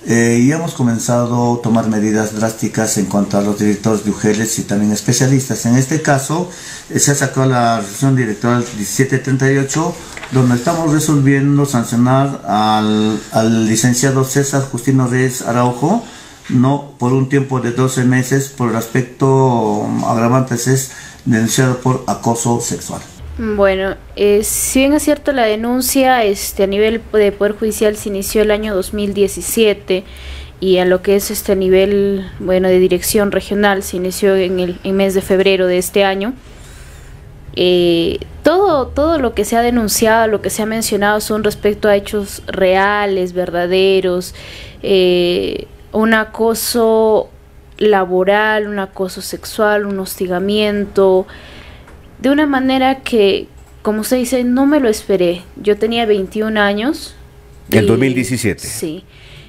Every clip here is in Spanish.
Y hemos comenzado a tomar medidas drásticas en cuanto a los directores de UGELES y también especialistas. En este caso, se ha sacado la resolución directoral 1738, donde estamos resolviendo sancionar al licenciado César Justino Reyes Araujo, no por un tiempo de 12 meses, por el aspecto agravantes es denunciado por acoso sexual. Bueno, si bien es cierto, la denuncia a nivel de Poder Judicial se inició el año 2017 y a lo que es a nivel de dirección regional se inició en el mes de febrero de este año. Todo lo que se ha denunciado, lo que se ha mencionado son respecto a hechos reales, verdaderos, un acoso laboral, un acoso sexual, un hostigamiento, de una manera que, como se dice, no me lo esperé. Yo tenía 21 años. ¿El 2017? Sí.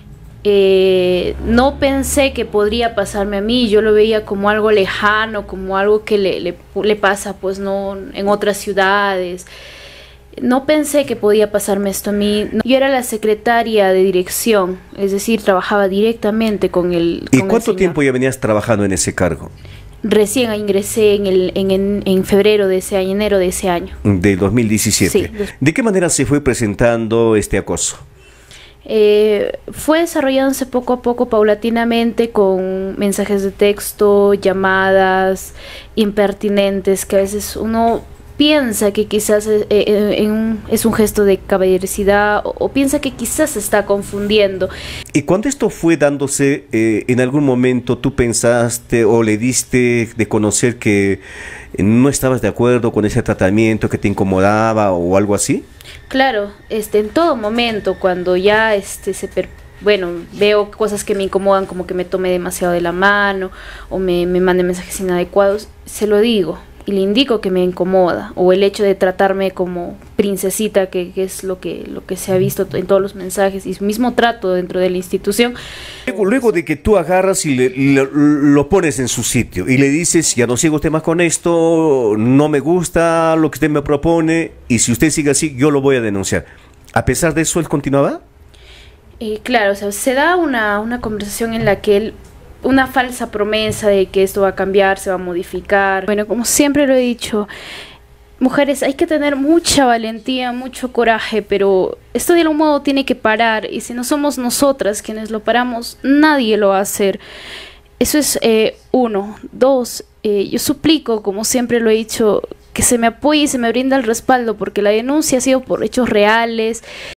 No pensé que podría pasarme a mí. Yo lo veía como algo lejano, como algo que le pasa, pues, no, en otras ciudades. No pensé que podía pasarme esto a mí. Yo era la secretaria de dirección, es decir, trabajaba directamente con el ¿Y cuánto tiempo ya venías trabajando en ese cargo? Recién ingresé en febrero de ese año, enero de ese año. De 2017. Sí. ¿De qué manera se fue presentando este acoso? Fue desarrollándose poco a poco, paulatinamente, con mensajes de texto, llamadas impertinentes, que a veces uno piensa que quizás es un gesto de caballerosidad o piensa que quizás se está confundiendo. Y cuando esto fue dándose, en algún momento tú pensaste o le diste de conocer que no estabas de acuerdo con ese tratamiento, que te incomodaba o algo así. Claro, en todo momento, cuando ya veo cosas que me incomodan, como que me tome demasiado de la mano o me mande mensajes inadecuados, se lo digo y le indico que me incomoda, o el hecho de tratarme como princesita, que es lo que se ha visto en todos los mensajes y mismo trato dentro de la institución. Luego de que tú agarras y lo pones en su sitio y le dices, ya no sigo usted más con esto, no me gusta lo que usted me propone y si usted sigue así yo lo voy a denunciar. ¿A pesar de eso él continuaba? Claro, o sea, se da una conversación en la que él, una falsa promesa de que esto va a cambiar, se va a modificar. Bueno, como siempre lo he dicho, mujeres, hay que tener mucha valentía, mucho coraje, pero esto de algún modo tiene que parar, y si no somos nosotras quienes lo paramos, nadie lo va a hacer. Eso es uno. Dos, yo suplico, como siempre lo he dicho, que se me apoye y se me brinda el respaldo, porque la denuncia ha sido por hechos reales.